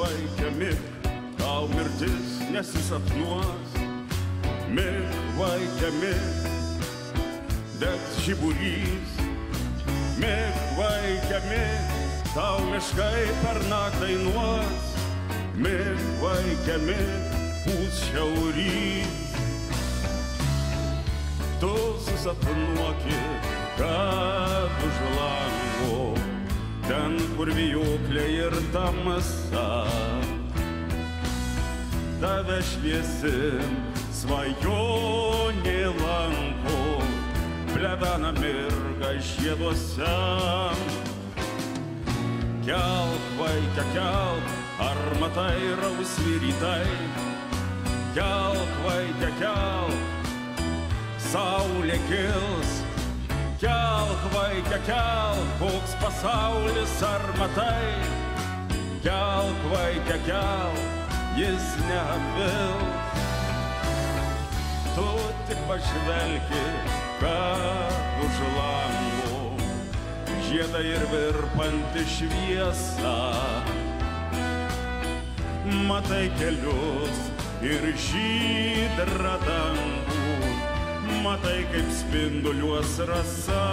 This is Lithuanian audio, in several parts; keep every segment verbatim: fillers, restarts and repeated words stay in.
vaikė, mik, tau mirtis nesisapnuos. Mik, vaikė, mik, degs žiburys. Mik, vaikė, mik, tau miškai per naktį dainuos. Mik, vaikė, mik, pūs šiaurys. Tu susapnuokit, kad už lango, ten, kur vijoklė ir tamsa, tave šviesim svajonė lanko, plevena mirga žieduose. Kelk, vaikė, kelk, ar matai rausvi rytai? Kelk, vaikė, kelk, saulė kils. Kelk, vaikė, kelk, koks pasaulis ar matai? Kelk, vaikė, kelk, jis neapvils. Tu tik pažvelki, kad už lango žiedai ir virpanti šviesa. Matai kelius ir žydrą dangų, matai kaip spinduliuos rasa.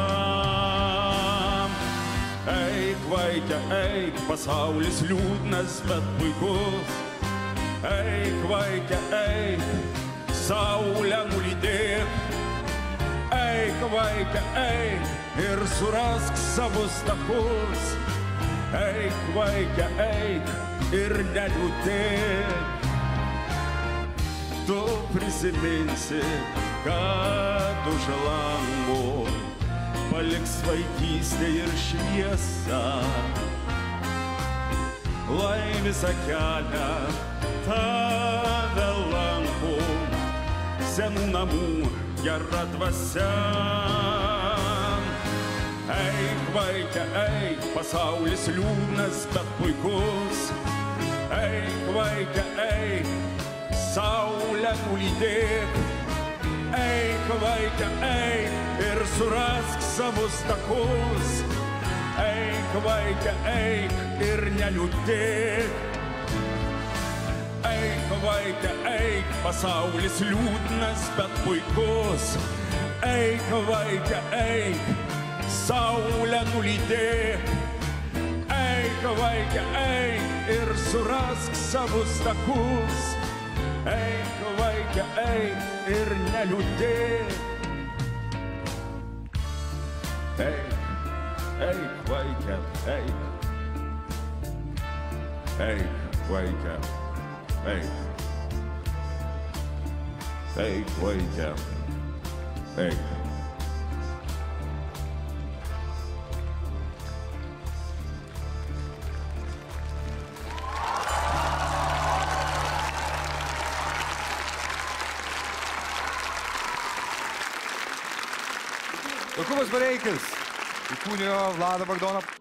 Eik, vaikė, eik, pasaulis liūdnas, bet puikus. Eik, vaikė, eik, saulę nulydėk. Eik, vaikė, eik, ir surask savus takus. Eik, vaikė, eik, ir neliūdėk. Tu prisiminsi, kad už lango paliks vaikystė ir šviesa. Lai visą kelią tave lanko senų namų gera dvasia. Eik, vaikė, eik, pasaulis liūdnas, bet puikus. Eik, vaikė, eik, saulę nulydėk. Eik, vaikė, eik, ir surask savus takus. Eik, vaikė, eik, ir neliūdėk. Eik, vaikė, eik, pasaulis liūdnas, bet puikus. Eik, vaikė, eik, saulę nulydėk. Eik, vaikė, eik, ir surask savus takus. Eik, vaikė, eik, ir neliūdėk. Eik, eik, vaikė, eik. Eik, vaikė, eik. Eik, vaikė, eik. Jokūbas Bareikis įkūnijo Vladą Bagdoną.